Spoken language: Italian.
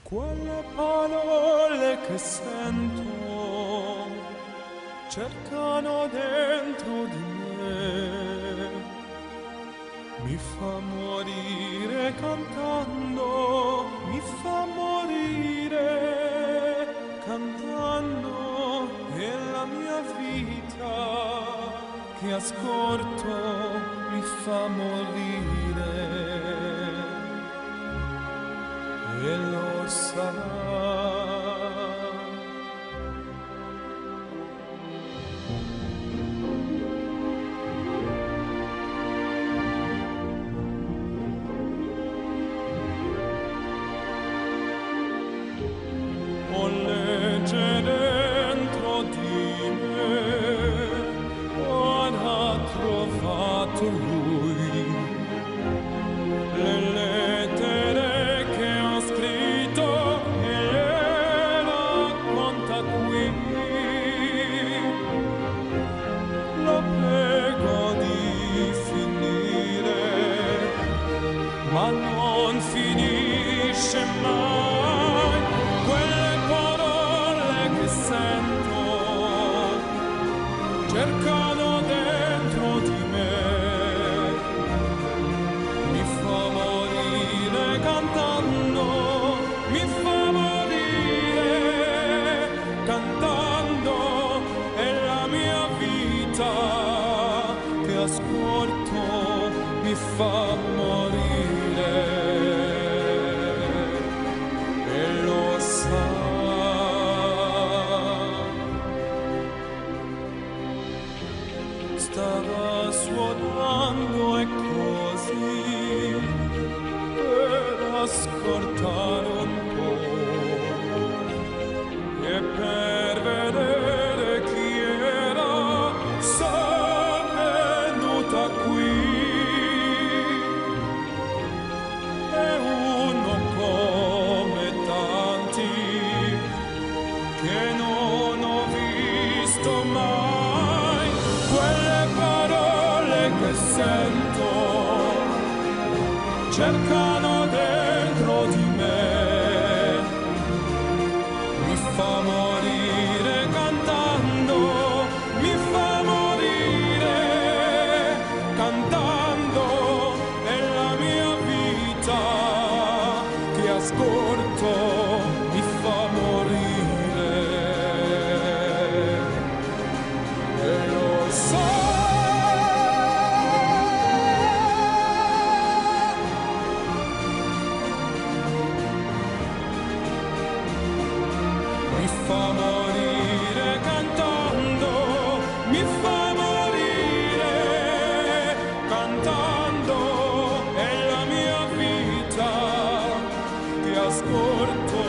Quelle parole che sento cercano dentro di me, mi fa morire cantando, mi fa morire cantando, e la mia vita che ascolto mi fa morire. E lo sa. Ho legge dentro di me, ora trovato lui, le lettere che ho scritto e le racconta qui. Lo prego di finire, ma non finisce mai. Quelle parole che sento cercano dentro di me, mi fa morire cantando, mi fa morire cantando, è la mia vita che ascolto mi fa morire. E lo sa. Stava suonando e così per ascoltare un po' e per vedere chi era s'è venuta qui. È uno come tanti che non ho visto mai. Quelle parole che sento cercano dentro di me, mi fa morire cantando, mi fa morire cantando, è la mia vita che ascolto mi fa morire. E lo so. Mi fa morire cantando, mi fa morire cantando, è la mia vita che ascolto